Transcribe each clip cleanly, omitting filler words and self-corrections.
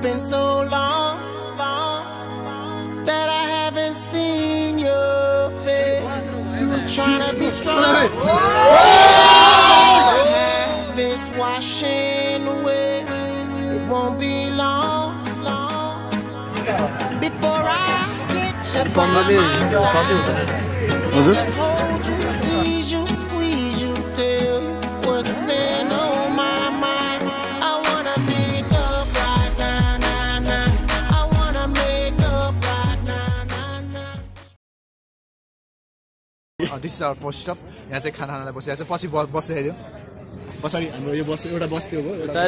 been so long that I haven't seen your face. Trying to be strong. This washing away. It won't be long before I get you by my side. Just hold you, tease you, squeeze you, tell you what's been on my mind. I wanna make up right now, now, now. I wanna make up right now, now, now. This is our first stop. यहाँ चाहिँ खाना खानालाई बसिरहेको छ पछि बस देखाइदियो पछाडि हाम्रो यो बस एउटा बस थियो एउटा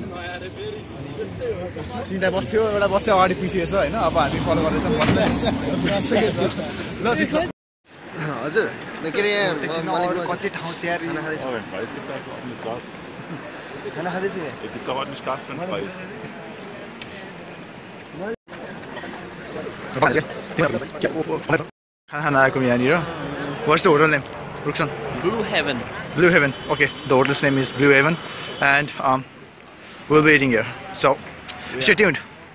तीनटा बस थियो एउटा बस चाहिँ अगाडि पिसिएछ हैन अब हामी फलो गर्दैछौँ बस चाहिँ ल हजुर के रे मलाई कति ठाउँ चेयर खाना खाँदैछु खाना खाँदैछु खाना खाना आएको यहाँनिर What's the hotel name? Ruksan? Blue Heaven. Blue Heaven. Okay, the hotel's name is Blue Heaven, and we'll be eating here. So, stay tuned.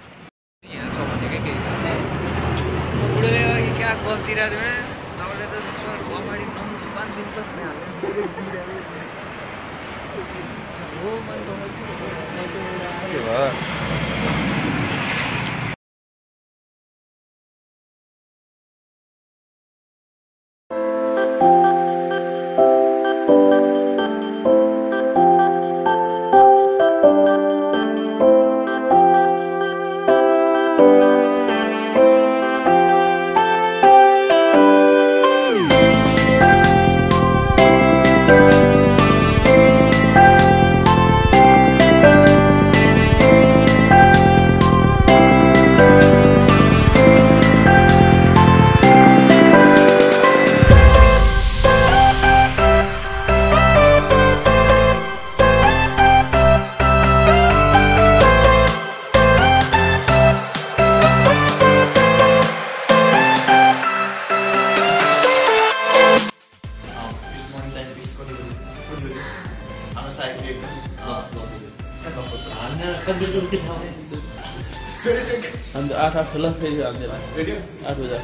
And the art of love is on the Radio? art with that.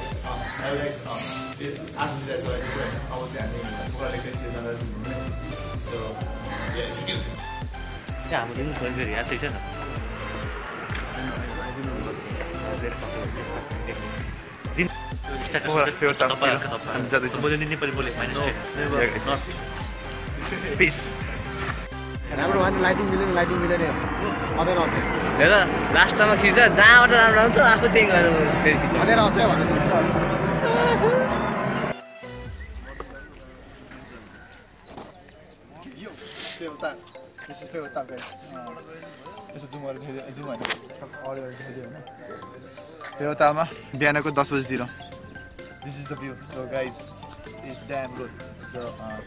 So, yeah, it's good. Yeah, I'm going to go very attention. Peace. राम्रो भने lighting मिलेन अझै आउँछ हेर last टाइममा खिच जहाँबाट राम्रो आउँछ आफू त्यही गरेर फेरि अझै आउँछ भने यो फेउता दिस इज फेउता गाइस यसो जुम गरेर जुम हैन अडियो देखाइदियो हैन फेउतामा बिहानको 10 बजेतिर this is the view so guys it's damn good so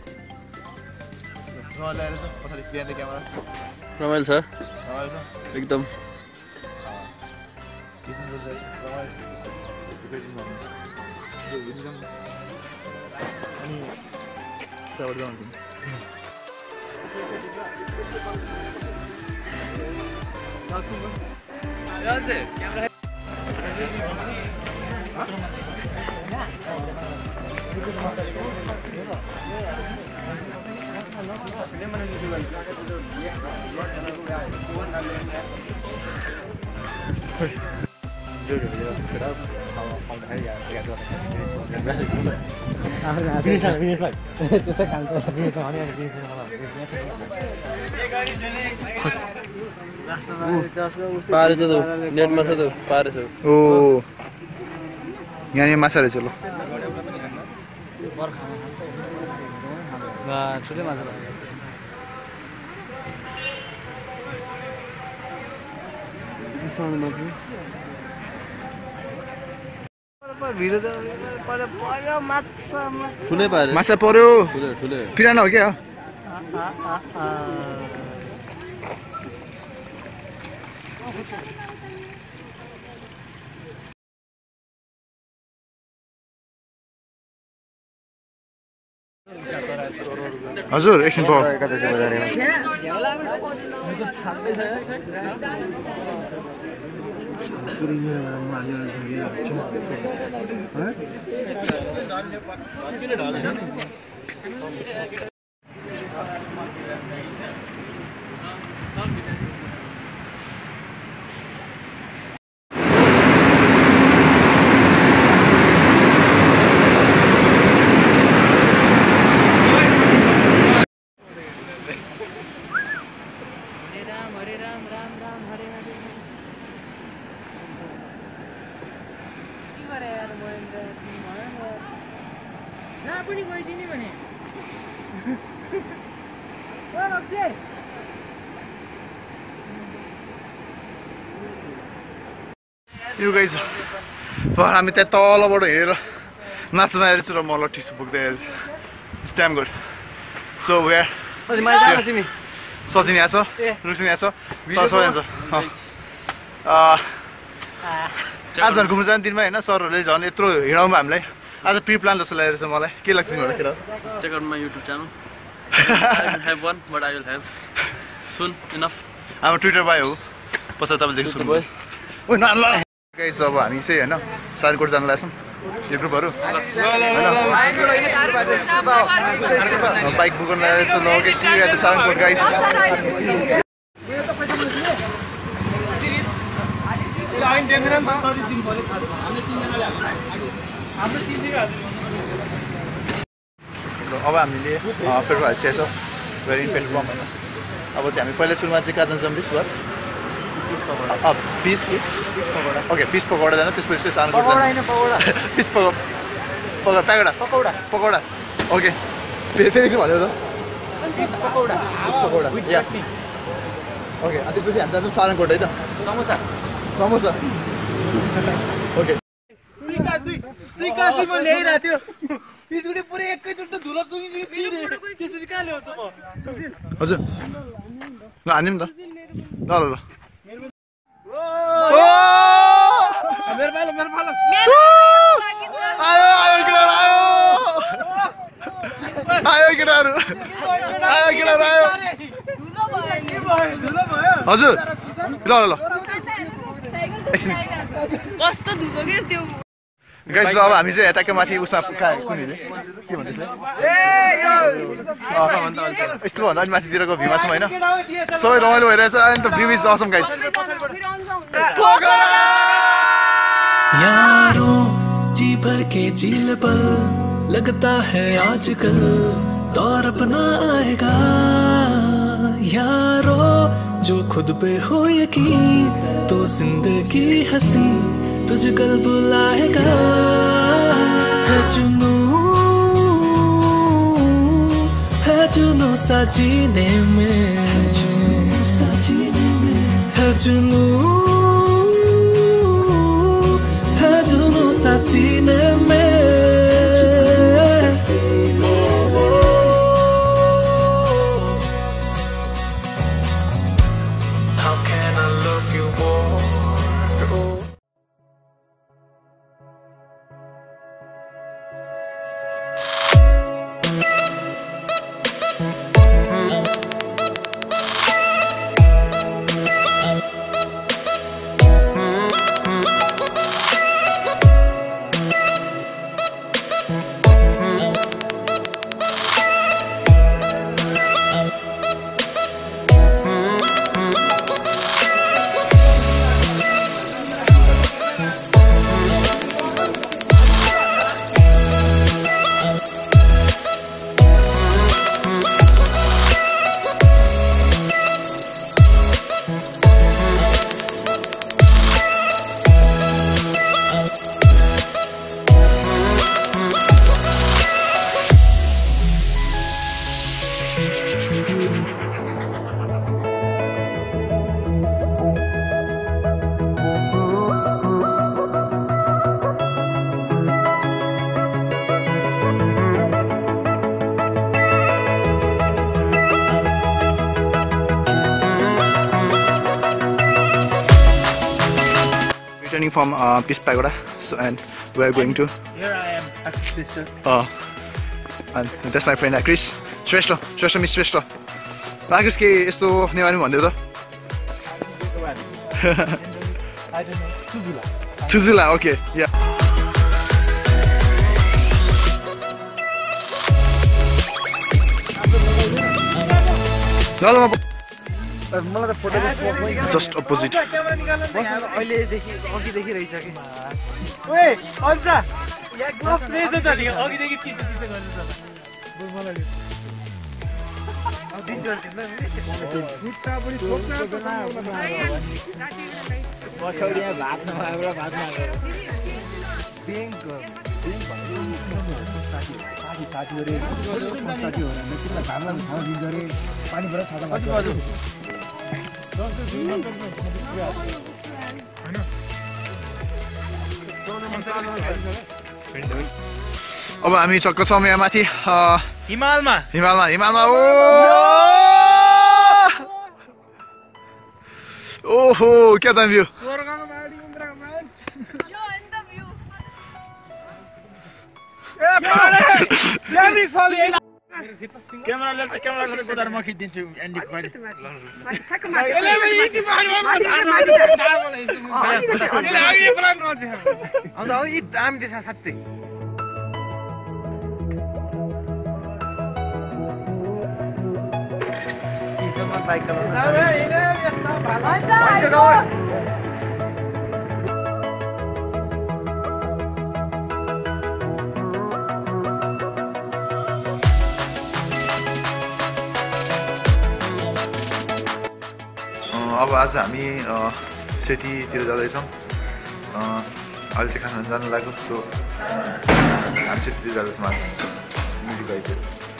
रमाइलो छ पछाडि बिहानको क्यामेरा रमाइलो छ एकदम पारे छ त नेटमा छ त पारे छ ओ यहाँ माछा रहेछ ल छुट्टै माछा ठुलै पारे माछा पर्यो ठुलै पिराना हो क्या हजुर एकछिन पाउ एकादशी बजार You guys, हामी त्यहाँ तलबाट हेरेर माछा मारेर छु र म लट्ठी पुग्दै It's damn good. So where? Sachin यहाँ छ, रुक्सिन यहाँ छ, तर सबै यहाँ छ। आज झन् घुम्नु जाने दिनमा होइन सरहरूले झन् यत्रो हिँडाउनु हामीलाई आज प्री प्लान जस्तो लागेको छ मलाई के लाग्छ तिमीहरूलाई केटा Check out my YouTube channel. I don't have one, but I will have soon enough. हाम्रो ट्विटर बाई हो पछि तपाईँले देख्नु सक्नुहुन्छ। ओइ न ल गाइस अब हामी चाहिँ हैन सारकोट जान लाग्छौँ यो ग्रुपहरु बाइक बुक गर्न लागेको छ लगेको छु यहाँ सारकोट गाइस अब हामीले पेट्रोल हाल्छौँ भेरी पेट्रोल पम्प हैन अब चाहिँ हामी पहिला सुरुमा चाहिँ कहाँ जान्छौँ Suvas peace okay peace pakora जान्छ त्यसपछि चाहिँ सानो पिस पकौडा ओके फेरि चाहिँ भन्यो त पिस पकौडा या ओके अनि त्यसपछि हामी जान्छौँ सारनकोट है त समोसा ओके सुइकासी म ल्याइरा थियो पिसुडी पुरै एकैचोटि त धुलो चुङी त्यसपछि कहाँ ल्याउँछ म हजुर ल हान्दिम त ल मेरो पालो आयो केटाहरु हजुर ल कस्तो धुलो के त्यो गाइस अब हामी चाहिँ यताकै माथि उसमा कुन के भन्दैछ यस्तो भन्दा अलि माथितिरको भ्यूमा छौँ होइन सबै रमाइलो भइरहेछ अनि त भ्यू इज असम गाइस यारों जी भर के झील पल लगता है आजकल दौर अपना आएगा यारों जो खुद पे हो यकीन तो जिंदगी हंसी तुझे कल बुलाएगा है जुनू सा जीने में है जुनू सा सीने में How can I love you more? Returning from Peace Pagoda, so and we are going to. Here I am, Krishna. And that's my friend Chris. Shrestha Miss Shrestha. Chris के यस्तो नेवारी भन्दै त I don't know. Suzula. Chuzula, okay, yeah. Just opposite. अहिलेदेखि अघि देखिरहेछ कि ओए अझ या glove रहेछ त नि अघिदेखि चिसो चिसो गर्नु छ मलाई अब दिन्छ खुट्टा पनि ठोक्छ पछौडिया भात नभएर भात नभएर ब्याङ्क साथी गरे साथी हो भने तिमीलाई घाममा ठाउँ दिन्छ रे पानीबाट छाता मात्र अब हामी चक्क छौँ यहाँ माथि हिमालमा ओहो क्या दामी भ्यू क्यामेराले गोदार म खिचिदिन्छु एन्डी मैले अन्त अब यी दामी देश साँच्चै चिसोमा बाइक चलाउन अब आज हामी सेतीतिर जाँदैछौँ अहिले चाहिँ खाना जानु लाग्यो सो हामी सेतीतिर जाँदैछौँ आज मिली गाईतिर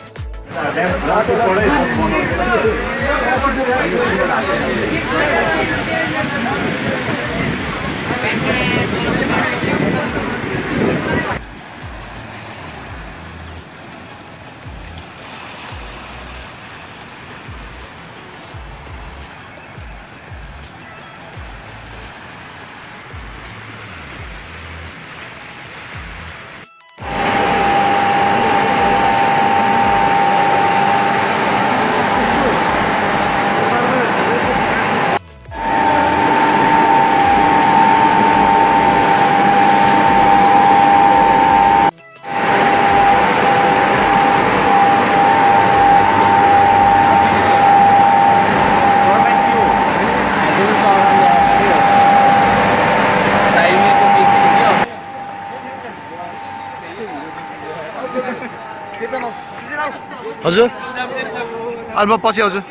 हजुर अनि म पछि आउँछु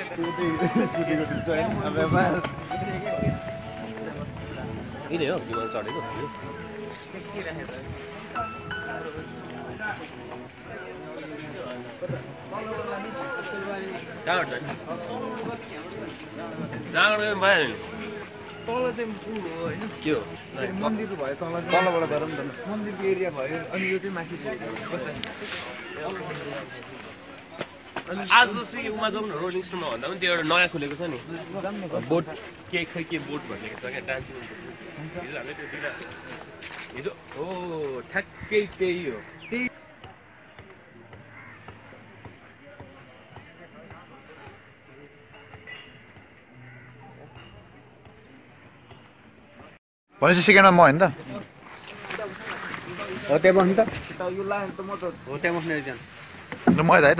यिनै हो हिमाल चढेको जहाँबाट भयो तल चाहिँ पुल हो होइन के हो मन्दिर भयो तलबाट गरौँ न मन्दिरको एरिया भयो अनि यो चाहिँ माथि आज चाहिँ उमा जाउँ न रोलिङ स्टोनमा भन्दा पनि त्यो एउटा नयाँ खुलेको छ नि बोट के खै के बोट भनेको छ क्या डान्सिङ हिजो हामीले त्यो दुईवटा हिजो हो ठ्याक्कै त्यही हो भनेपछि सेकेन्डमा म होइन त हो त्यहाँ बस्नु त यो लाइन त म त हो त्यहाँ बस्ने जान ल म है त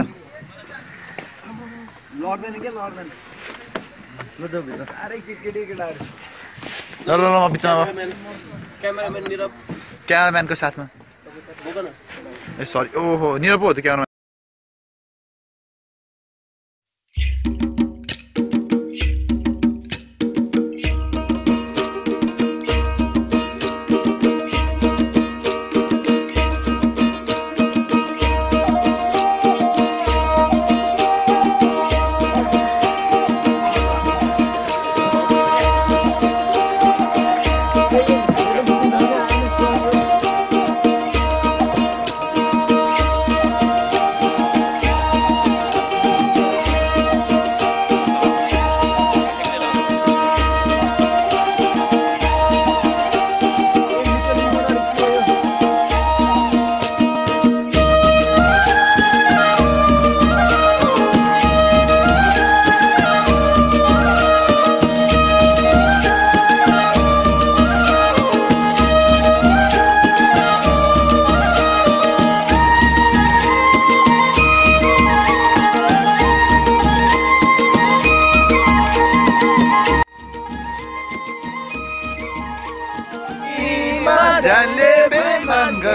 लड्दैन क्या लड्दैन ल जाऊ भित्र साह्रै केटी केटाहरू ल ल ल म बिचमा क्यामेराम्यान निरव क्यामेराम्यानको साथमा बोक न ए सरी ओहो निरव पो हो त क्यामेराम्यान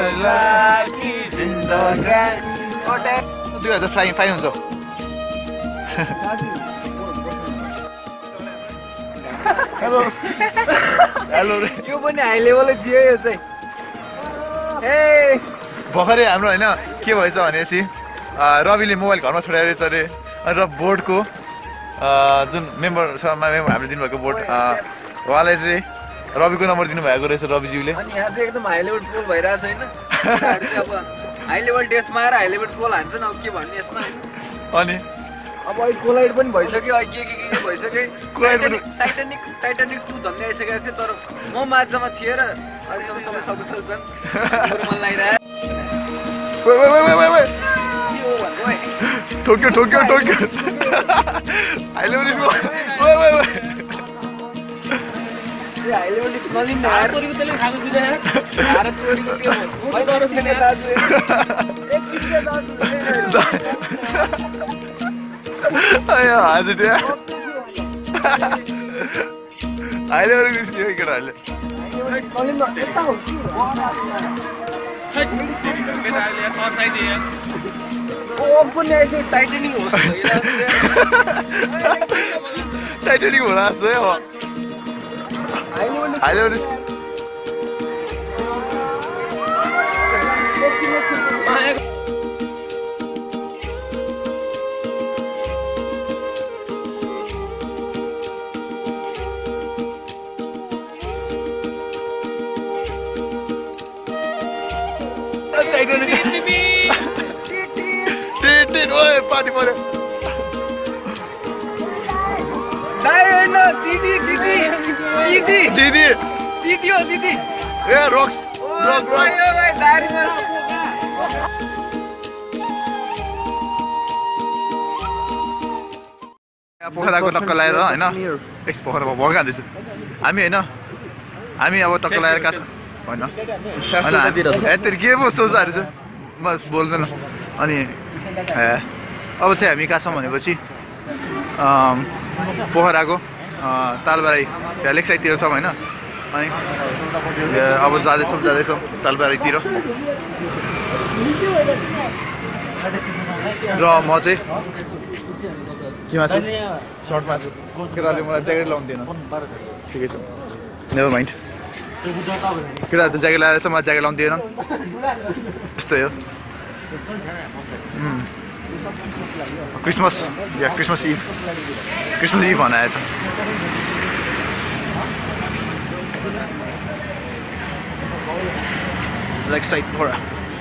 लागि जिन्दगानी 2000 फ्लाइङ फाइन हुन्छ हेलो हेलो यो पनि हाई लेभलै दियो यो चाहिँ भर्खरै हाम्रो होइन के भएछ भनेपछि रविले मोबाइल घरमा छोडेर रहेछ अरे र बोर्डको जुन मेम्बर हामीले दिनुभएको बोर्ड उहाँलाई चाहिँ रविको नम्बर दिनुभएको रहेछ रविज्यूले अनि यहाँ चाहिँ एकदम हाई लेभल ट्रोल भइरहेछ होइन अब हाई लेभल टेस्टमा आएर हाई लेभल ट्रोल हान्छन् अब के भन्ने यसमा अनि अब अहिले कोलाइड पनि भइसक्यो अहिले के भइसक्यो टाइटानिक 2 धन्दै आइसकेको थियो तर म माझमा थिएँ र अहिलेसम्म सबै सकुशल छन् मन लागिरहेको ठोक्यो high level high level test नलिनु भारतको त्यसले खानु दिँदैन भारतको त्यो हजुर अहिले निस्क्यो केटाहरूले टाइटनिङ होला जस्तो है अहिले पानी पर्यो दिदी ए रक्स पोखराको टक्क लगाएर होइन पोखरामा भग खाँदैछु हामी होइन हामी अब टक्क लगाएर कहाँ होइन यति के पो सोच्दाखेरि छु म बोल्दैन अनि अब चाहिँ हामी कहाँ छौँ भनेपछि पोखराको तालबारी लेक साइडतिर छौँ होइन अनि अब जाँदैछौँ तालबारीतिर र म चाहिँ केमा छु सर्टमा छु केटाले मलाई ज्याकेट लाउँदैन ठिकै छ नेभर माइन्ड केटाहरू त ज्याकेट लगाएर मलाई ज्याकेट लाउँदैन यस्तै हो क्रिसमस इभ भनाएछ लेक साइड पोखरा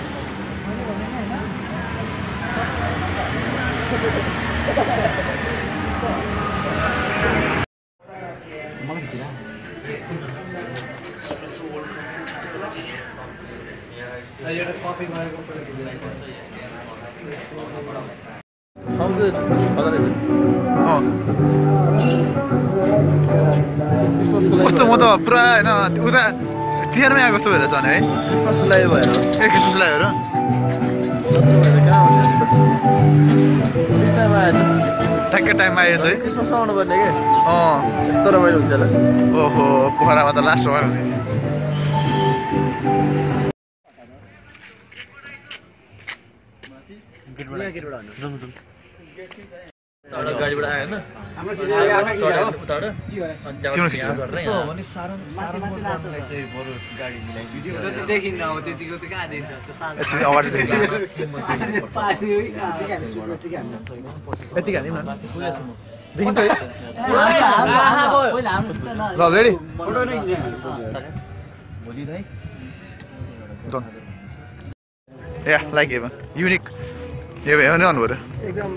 कस्तो म त पुरा होइन उता तिहारमै आएको जस्तो भएर छ नि है क्रिसमस भएर ठ्याक्कै टाइममा आएछ है क्रिसमस आउनु पर्ने के यस्तो रमाइलो हुन्छ होला ओहो पोखरामा त लास्ट रमाइलो हुने गाडीबाट आयो देखिन्न अब त्यतिको त कहाँ दिन्छ यति हाल्यौँ न देखिन्छ है ल रेडी या लाइक हेभन युनिक हेभन भन्नुभयो एकदम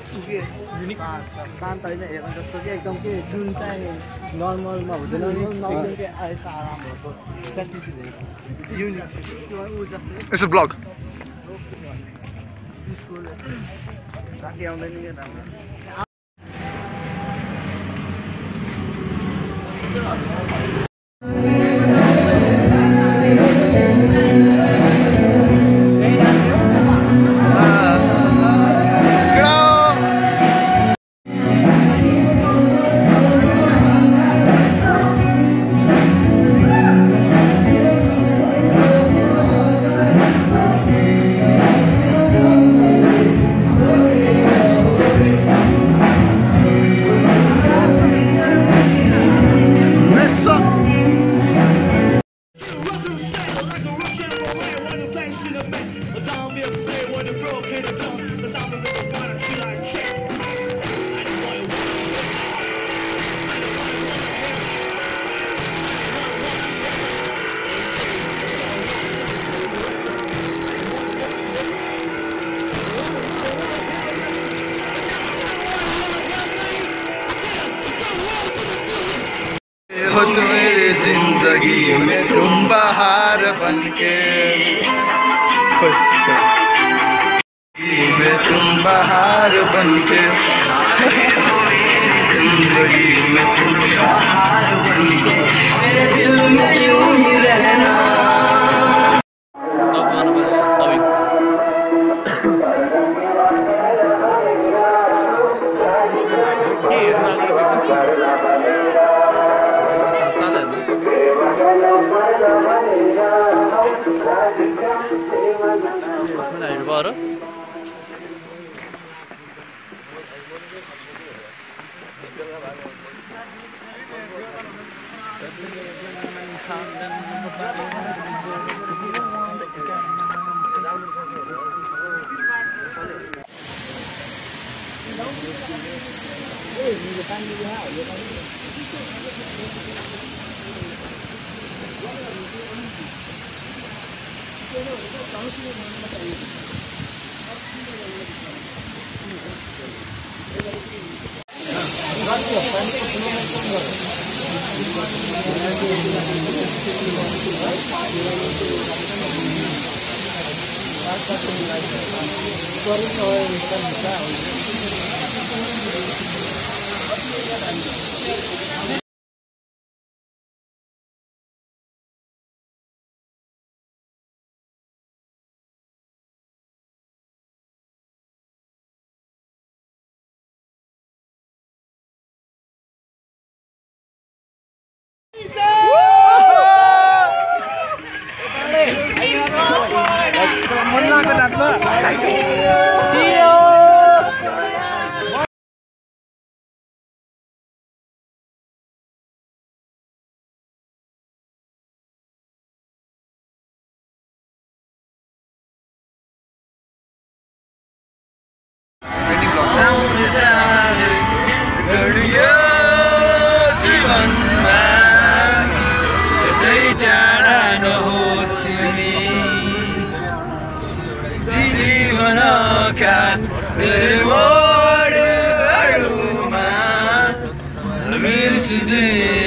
शान्त होइन हेर्न जस्तो कि एकदम के जुन चाहिँ नर्मलमा हुँदैन आराम भएको यसो ब्लग राति आउँदैन राम्रो हो तो मेरी जिंदगी में तुम बाहर बनके में तुम बाहर बनके जिंदगी में तुम बाहर बनके मेरे दिल में यूं ही रहना Today